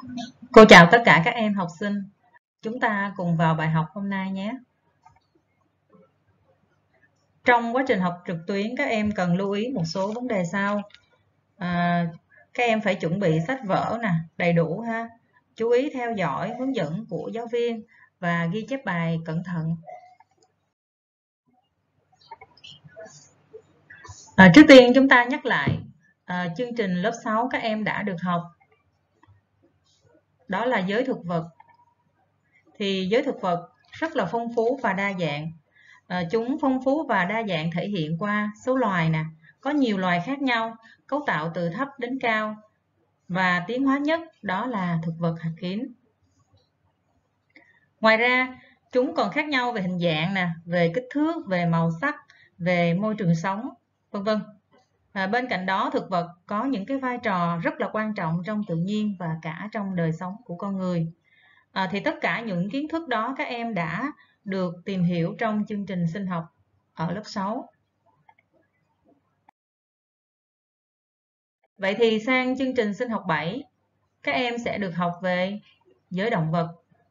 Cô chào tất cả các em học sinh. Chúng ta cùng vào bài học hôm nay nhé. Trong quá trình học trực tuyến, các em cần lưu ý một số vấn đề sau. Các em phải chuẩn bị sách vở nè, đầy đủ ha. Chú ý theo dõi hướng dẫn của giáo viên và ghi chép bài cẩn thận. Trước tiên chúng ta nhắc lại chương trình lớp 6 các em đã được học. Đó là giới thực vật. Thì giới thực vật rất là phong phú và đa dạng. Chúng phong phú và đa dạng thể hiện qua số loài nè, có nhiều loài khác nhau, cấu tạo từ thấp đến cao, và tiến hóa nhất đó là thực vật hạt kín. Ngoài ra, chúng còn khác nhau về hình dạng nè, về kích thước, về màu sắc, về môi trường sống, vân vân. Bên cạnh đó, thực vật có những cái vai trò rất là quan trọng trong tự nhiên và cả trong đời sống của con người. Thì tất cả những kiến thức đó các em đã được tìm hiểu trong chương trình sinh học ở lớp 6. Vậy thì sang chương trình sinh học 7, các em sẽ được học về giới động vật.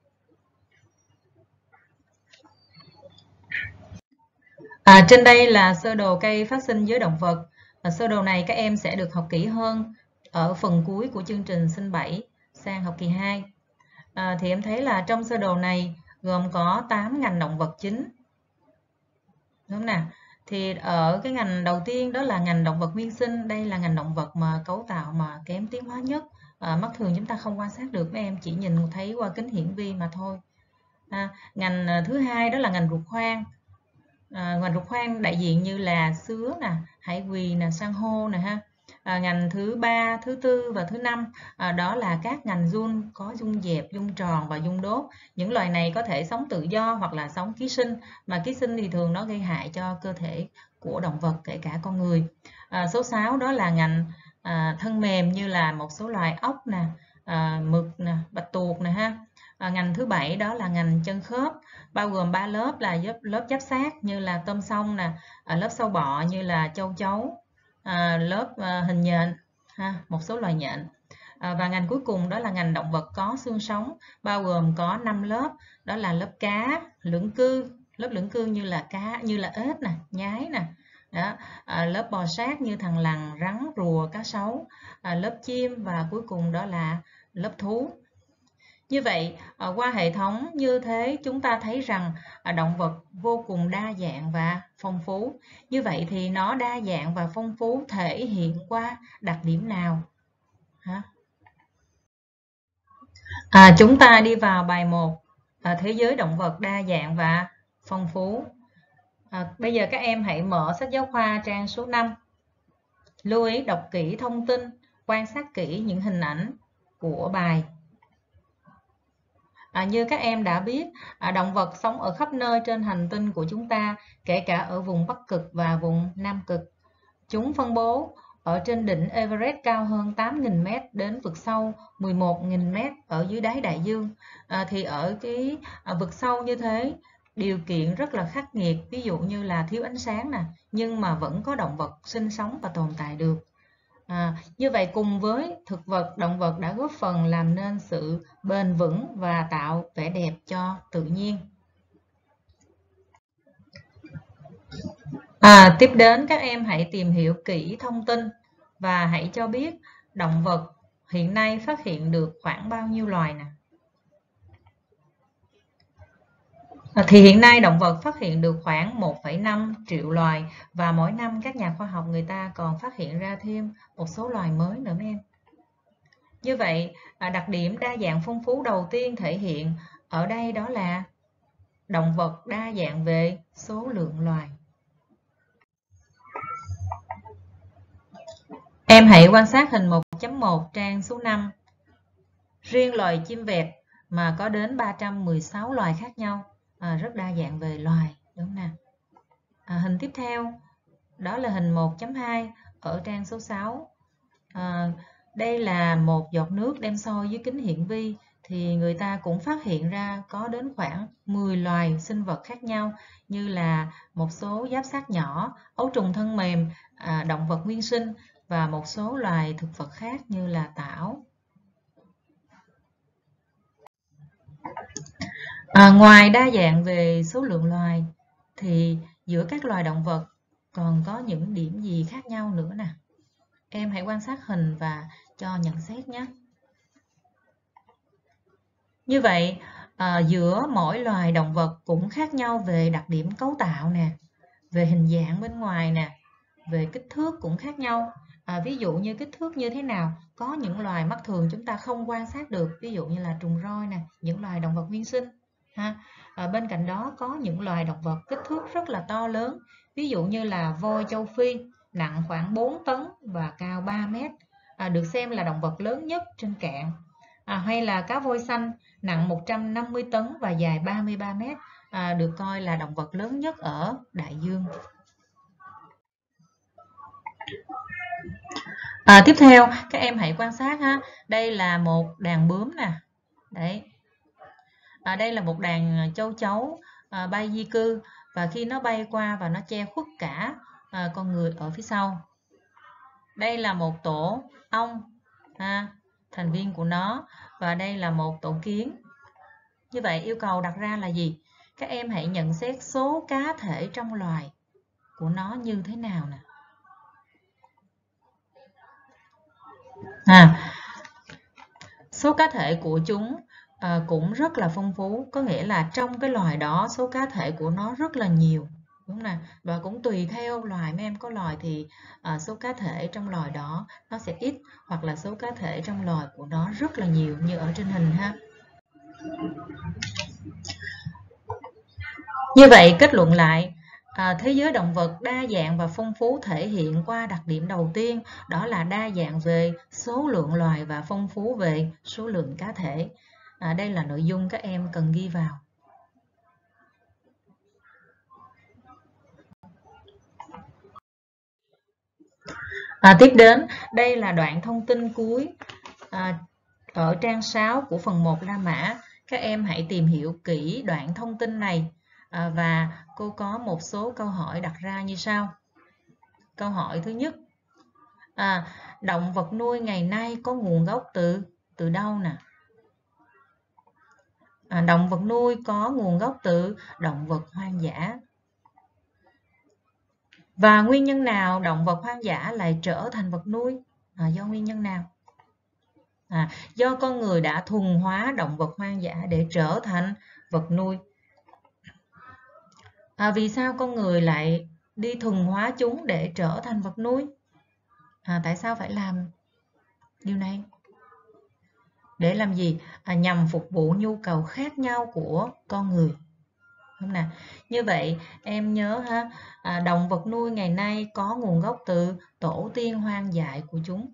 Trên đây là sơ đồ cây phát sinh giới động vật. Sơ đồ này các em sẽ được học kỹ hơn ở phần cuối của chương trình sinh 7 sang học kỳ 2. Thì em thấy là trong sơ đồ này gồm có 8 ngành động vật chính. Đúng không nào? Thì ở cái ngành đầu tiên đó là ngành động vật nguyên sinh. Đây là ngành động vật mà cấu tạo mà kém tiến hóa nhất. Mắt thường chúng ta không quan sát được, mấy em chỉ nhìn thấy qua kính hiển vi mà thôi. Ngành thứ hai đó là ngành ruột khoang. Ngành ruột khoang đại diện như là sứa nè, hải quỳ nè, san hô nè ha. Ngành thứ ba, thứ tư và thứ năm đó là các ngành giun, có giun dẹp, giun tròn và giun đốt. Những loài này có thể sống tự do hoặc là sống ký sinh, mà ký sinh thì thường nó gây hại cho cơ thể của động vật, kể cả con người. Số 6 đó là ngành thân mềm, như là một số loài ốc nè, mực nè, bạch tuộc nè ha. Ngành thứ 7 đó là ngành chân khớp, bao gồm 3 lớp là lớp giáp xác như là tôm sông nè, lớp sâu bọ như là châu chấu, lớp hình nhện ha, một số loài nhện. Và ngành cuối cùng đó là ngành động vật có xương sống, bao gồm có 5 lớp, đó là lớp cá, lưỡng cư, lớp lưỡng cư như là cá, như là ếch nè, nhái nè. Đó, lớp bò sát như thằn lằn, rắn, rùa, cá sấu, lớp chim, và cuối cùng đó là lớp thú. Như vậy, qua hệ thống như thế chúng ta thấy rằng động vật vô cùng đa dạng và phong phú. Như vậy thì nó đa dạng và phong phú thể hiện qua đặc điểm nào? Chúng ta đi vào bài 1, thế giới động vật đa dạng và phong phú. Bây giờ các em hãy mở sách giáo khoa trang số 5. Lưu ý đọc kỹ thông tin, quan sát kỹ những hình ảnh của bài. Như các em đã biết, động vật sống ở khắp nơi trên hành tinh của chúng ta, kể cả ở vùng Bắc Cực và vùng Nam Cực. Chúng phân bố ở trên đỉnh Everest cao hơn 8.000 m đến vực sâu 11.000 m ở dưới đáy đại dương. Thì ở cái vực sâu như thế, điều kiện rất là khắc nghiệt, ví dụ như là thiếu ánh sáng nè, nhưng mà vẫn có động vật sinh sống và tồn tại được. Như vậy cùng với thực vật, động vật đã góp phần làm nên sự bền vững và tạo vẻ đẹp cho tự nhiên. Tiếp đến các em hãy tìm hiểu kỹ thông tin và hãy cho biết động vật hiện nay phát hiện được khoảng bao nhiêu loài nè. Thì hiện nay động vật phát hiện được khoảng 1,5 triệu loài, và mỗi năm các nhà khoa học người ta còn phát hiện ra thêm một số loài mới nữa em. Như vậy, đặc điểm đa dạng phong phú đầu tiên thể hiện ở đây đó là động vật đa dạng về số lượng loài. Em hãy quan sát hình 1.1 trang số 5. Riêng loài chim vẹt mà có đến 316 loài khác nhau, rất đa dạng về loài, đúng không nào? Hình tiếp theo đó là hình 1.2 ở trang số 6. Đây là một giọt nước đem soi dưới kính hiển vi, thì người ta cũng phát hiện ra có đến khoảng 10 loài sinh vật khác nhau, như là một số giáp xác nhỏ, ấu trùng thân mềm, động vật nguyên sinh và một số loài thực vật khác như là tảo. Ngoài đa dạng về số lượng loài thì giữa các loài động vật còn có những điểm gì khác nhau nữa nè. Em hãy quan sát hình và cho nhận xét nhé. Như vậy, giữa mỗi loài động vật cũng khác nhau về đặc điểm cấu tạo nè, về hình dạng bên ngoài nè, về kích thước cũng khác nhau. Ví dụ như kích thước như thế nào, có những loài mắt thường chúng ta không quan sát được, ví dụ như là trùng roi nè, những loài động vật nguyên sinh. Bên cạnh đó có những loài động vật kích thước rất là to lớn, ví dụ như là voi châu Phi, nặng khoảng 4 tấn và cao 3 mét, được xem là động vật lớn nhất trên cạn. Hay là cá voi xanh, nặng 150 tấn và dài 33 mét, được coi là động vật lớn nhất ở đại dương. Tiếp theo, các em hãy quan sát ha. Đây là một đàn bướm nè. Đấy. Đây là một đàn châu chấu bay di cư, và khi nó bay qua và nó che khuất cả con người ở phía sau. Đây là một tổ ong, thành viên của nó, và đây là một tổ kiến. Như vậy yêu cầu đặt ra là gì? Các em hãy nhận xét số cá thể trong loài của nó như thế nào nè. Số cá thể của chúng cũng rất là phong phú, có nghĩa là trong cái loài đó số cá thể của nó rất là nhiều, đúng không? Và cũng tùy theo loài, mấy em có loài thì số cá thể trong loài đó nó sẽ ít, hoặc là số cá thể trong loài của nó rất là nhiều như ở trên hình ha. Như vậy kết luận lại, thế giới động vật đa dạng và phong phú thể hiện qua đặc điểm đầu tiên, đó là đa dạng về số lượng loài và phong phú về số lượng cá thể. Đây là nội dung các em cần ghi vào. Tiếp đến, đây là đoạn thông tin cuối ở trang 6 của phần 1 La Mã. Các em hãy tìm hiểu kỹ đoạn thông tin này và cô có một số câu hỏi đặt ra như sau. Câu hỏi thứ nhất, động vật nuôi ngày nay có nguồn gốc từ đâu nè? Động vật nuôi có nguồn gốc từ động vật hoang dã. Và nguyên nhân nào động vật hoang dã lại trở thành vật nuôi? Do nguyên nhân nào? Do con người đã thuần hóa động vật hoang dã để trở thành vật nuôi. Vì sao con người lại đi thuần hóa chúng để trở thành vật nuôi? Tại sao phải làm điều này? Để làm gì? Nhằm phục vụ nhu cầu khác nhau của con người. Đúng nè. Như vậy em nhớ ha, động vật nuôi ngày nay có nguồn gốc từ tổ tiên hoang dại của chúng.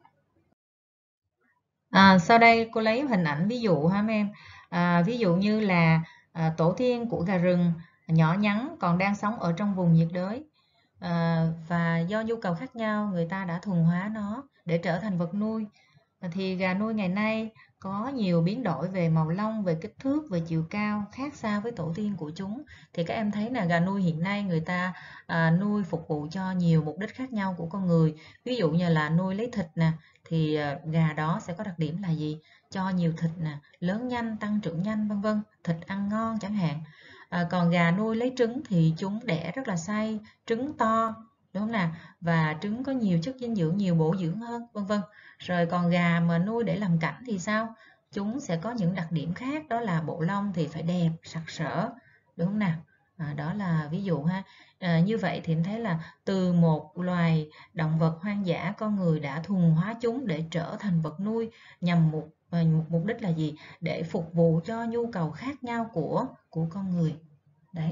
Sau đây cô lấy hình ảnh ví dụ ha mấy em. Ví dụ như là tổ tiên của gà rừng nhỏ nhắn còn đang sống ở trong vùng nhiệt đới, và do nhu cầu khác nhau người ta đã thuần hóa nó để trở thành vật nuôi. Thì gà nuôi ngày nay có nhiều biến đổi về màu lông, về kích thước, về chiều cao khác xa với tổ tiên của chúng. Thì các em thấy là gà nuôi hiện nay người ta nuôi phục vụ cho nhiều mục đích khác nhau của con người. Ví dụ như là nuôi lấy thịt nè, thì gà đó sẽ có đặc điểm là gì? Cho nhiều thịt nè, lớn nhanh, tăng trưởng nhanh, vân vân, thịt ăn ngon chẳng hạn. Còn gà nuôi lấy trứng thì chúng đẻ rất là say, trứng to, đúng không nào? Và trứng có nhiều chất dinh dưỡng, nhiều bổ dưỡng hơn, vân vân. Rồi còn gà mà nuôi để làm cảnh thì sao? Chúng sẽ có những đặc điểm khác, đó là bộ lông thì phải đẹp, sặc sỡ, đúng không nào? Đó là ví dụ ha. Như vậy thì em thấy là từ một loài động vật hoang dã, con người đã thuần hóa chúng để trở thành vật nuôi nhằm một mục đích là gì? Để phục vụ cho nhu cầu khác nhau của con người. Đấy.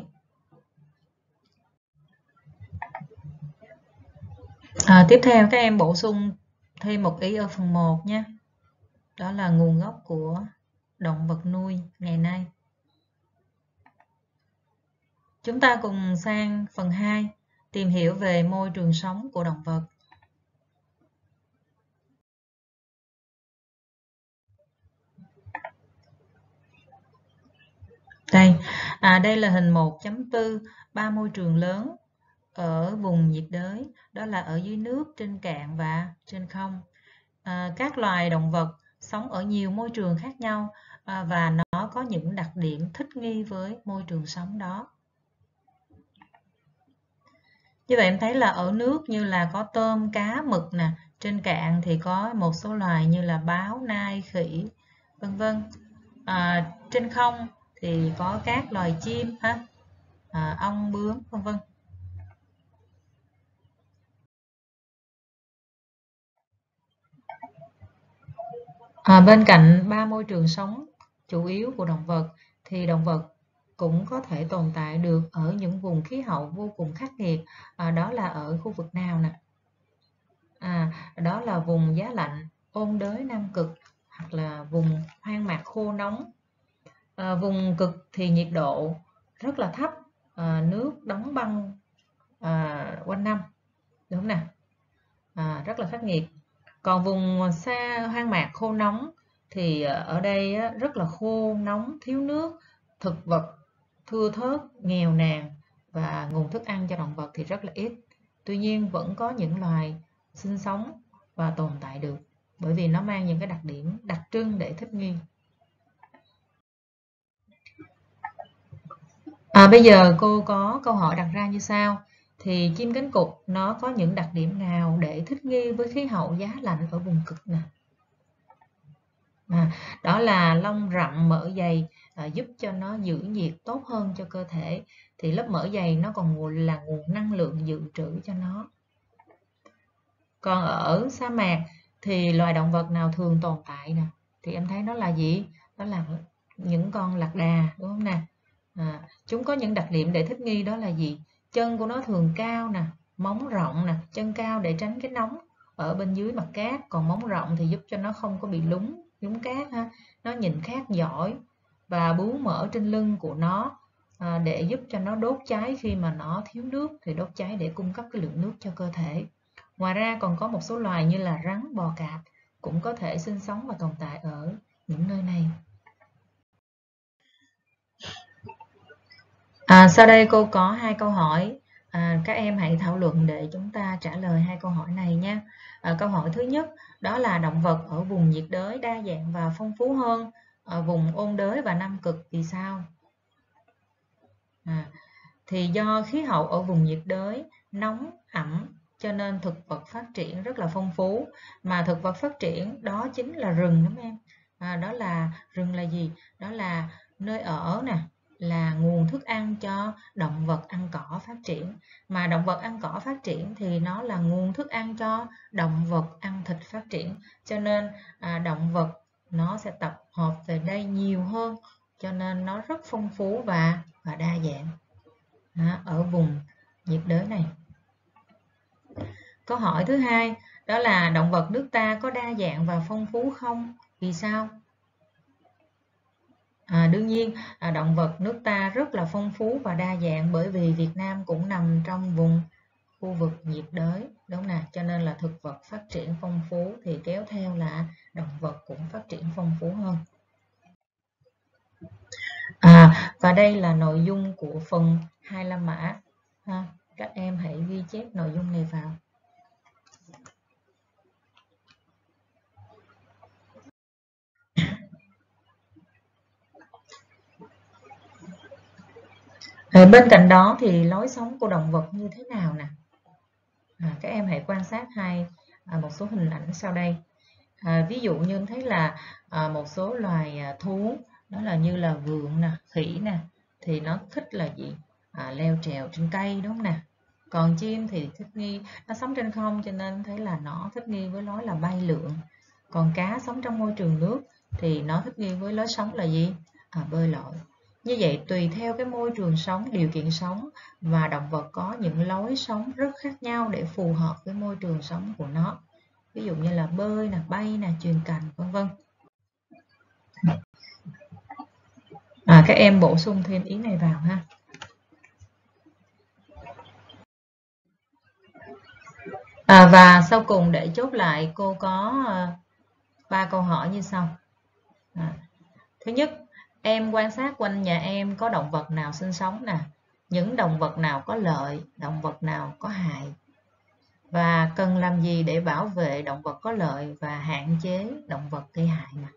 Tiếp theo các em bổ sung thêm một ý ở phần 1 nhé. Đó là nguồn gốc của động vật nuôi ngày nay. Chúng ta cùng sang phần 2, tìm hiểu về môi trường sống của động vật. Đây là hình 1.4, 3 môi trường lớn ở vùng nhiệt đới, đó là ở dưới nước, trên cạn và trên không. Các loài động vật sống ở nhiều môi trường khác nhau và nó có những đặc điểm thích nghi với môi trường sống đó. Như vậy em thấy là ở nước như là có tôm, cá, mực nè, trên cạn thì có một số loài như là báo, nai, khỉ, vân vân. Trên không thì có các loài chim ha, ong, bướm, vân vân. Bên cạnh 3 môi trường sống chủ yếu của động vật thì động vật cũng có thể tồn tại được ở những vùng khí hậu vô cùng khắc nghiệt. Đó là ở khu vực nào nè? Đó là vùng giá lạnh, ôn đới Nam Cực hoặc là vùng hoang mạc khô nóng. Vùng cực thì nhiệt độ rất là thấp, nước đóng băng quanh năm, đúng không nào? Rất là khắc nghiệt. Còn vùng xa hoang mạc khô nóng thì ở đây rất là khô nóng, thiếu nước, thực vật thưa thớt, nghèo nàn và nguồn thức ăn cho động vật thì rất là ít. Tuy nhiên vẫn có những loài sinh sống và tồn tại được bởi vì nó mang những cái đặc điểm đặc trưng để thích nghi. Bây giờ cô có câu hỏi đặt ra như sau. Thì chim cánh cụt nó có những đặc điểm nào để thích nghi với khí hậu giá lạnh ở vùng cực nè? Đó là lông rậm mỡ dày, giúp cho nó giữ nhiệt tốt hơn cho cơ thể. Thì lớp mỡ dày nó còn là nguồn năng lượng dự trữ cho nó. Còn ở sa mạc thì loài động vật nào thường tồn tại nè? Thì em thấy nó là gì? Đó là những con lạc đà, đúng không nè? Chúng có những đặc điểm để thích nghi đó là gì? Chân của nó thường cao nè, móng rộng nè, chân cao để tránh cái nóng ở bên dưới mặt cát, còn móng rộng thì giúp cho nó không có bị nhúng cát ha. Nó nhìn cát giỏi và bướu mỡ trên lưng của nó để giúp cho nó đốt cháy khi mà nó thiếu nước thì đốt cháy để cung cấp cái lượng nước cho cơ thể. Ngoài ra còn có một số loài như là rắn, bò cạp cũng có thể sinh sống và tồn tại ở những nơi này. Sau đây cô có 2 câu hỏi. Các em hãy thảo luận để chúng ta trả lời 2 câu hỏi này nhé. Câu hỏi thứ nhất đó là động vật ở vùng nhiệt đới đa dạng và phong phú hơn ở vùng ôn đới và Nam Cực vì sao? Thì do khí hậu ở vùng nhiệt đới nóng ẩm cho nên thực vật phát triển rất là phong phú, mà thực vật phát triển đó chính là rừng, đúng không em? Đó là rừng là gì? Đó là nơi ở nè, là nguồn thức ăn cho động vật ăn cỏ phát triển, mà động vật ăn cỏ phát triển thì nó là nguồn thức ăn cho động vật ăn thịt phát triển, cho nên động vật nó sẽ tập hợp về đây nhiều hơn, cho nên nó rất phong phú và đa dạng ở vùng nhiệt đới này. Câu hỏi thứ hai đó là động vật nước ta có đa dạng và phong phú không? Vì sao? Đương nhiên động vật nước ta rất là phong phú và đa dạng bởi vì Việt Nam cũng nằm trong vùng khu vực nhiệt đới, đúng không nào? Cho nên là thực vật phát triển phong phú thì kéo theo là động vật cũng phát triển phong phú hơn. Và đây là nội dung của phần 25 mã. Các em hãy ghi chép nội dung này vào. Bên cạnh đó thì lối sống của động vật như thế nào nè? Các em hãy quan sát một số hình ảnh sau đây. Ví dụ như em thấy là một số loài thú, đó là như là vượn nè, khỉ nè, thì nó thích là gì? Leo trèo trên cây, đúng không nè? Còn chim thì thích nghi, nó sống trên không cho nên thấy là nó thích nghi với lối là bay lượn. Còn cá sống trong môi trường nước thì nó thích nghi với lối sống là gì? Bơi lội. Như vậy tùy theo cái môi trường sống, điều kiện sống và động vật có những lối sống rất khác nhau để phù hợp với môi trường sống của nó. Ví dụ như là bơi nè, bay nè, chuyền cành, vân vân. Các em bổ sung thêm ý này vào ha. Và sau cùng để chốt lại cô có 3 câu hỏi như sau. Thứ nhất, em quan sát quanh nhà em có động vật nào sinh sống nè, những động vật nào có lợi, động vật nào có hại. Và cần làm gì để bảo vệ động vật có lợi và hạn chế động vật gây hại nè.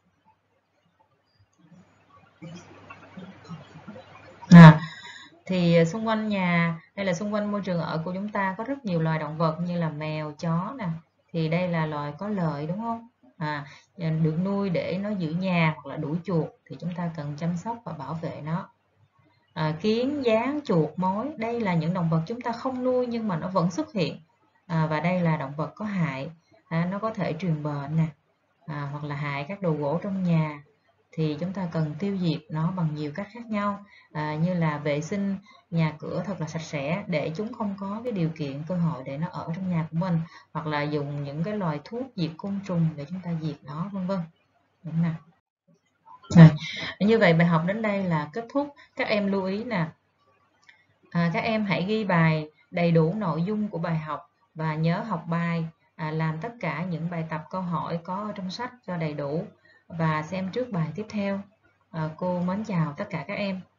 Thì xung quanh nhà hay là xung quanh môi trường ở của chúng ta có rất nhiều loài động vật như là mèo, chó nè. Thì đây là loài có lợi đúng không? Được nuôi để nó giữ nhà hoặc là đuổi chuột thì chúng ta cần chăm sóc và bảo vệ nó. Kiến, gián, chuột, mối, đây là những động vật chúng ta không nuôi nhưng mà nó vẫn xuất hiện. Và đây là động vật có hại, nó có thể truyền bệnh nè, hoặc là hại các đồ gỗ trong nhà. Thì chúng ta cần tiêu diệt nó bằng nhiều cách khác nhau, như là vệ sinh nhà cửa thật là sạch sẽ để chúng không có cái điều kiện cơ hội để nó ở trong nhà của mình, hoặc là dùng những cái loài thuốc diệt côn trùng để chúng ta diệt nó, vân vân. Đúng nè. Như vậy bài học đến đây là kết thúc. Các em lưu ý nè, các em hãy ghi bài đầy đủ nội dung của bài học và nhớ học bài, làm tất cả những bài tập câu hỏi có ở trong sách cho đầy đủ và xem trước bài tiếp theo. Cô mến chào tất cả các em.